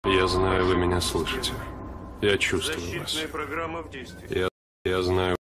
Я знаю, вы меня слышите. Я чувствую вас. Защитная программа в действии. Я знаю.